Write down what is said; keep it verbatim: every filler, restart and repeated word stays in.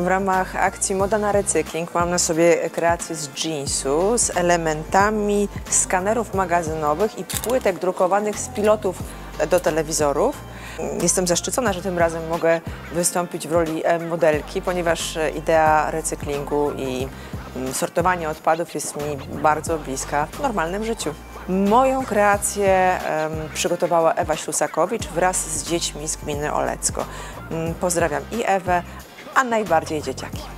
W ramach akcji Moda na recykling mam na sobie kreację z jeansu z elementami skanerów magazynowych i płytek drukowanych z pilotów do telewizorów. Jestem zaszczycona, że tym razem mogę wystąpić w roli modelki, ponieważ idea recyklingu i sortowania odpadów jest mi bardzo bliska w normalnym życiu. Moją kreację um, przygotowała Ewa Ślusakowicz wraz z dziećmi z gminy Olecko. Pozdrawiam i Ewę, a najbardziej dzieciaki.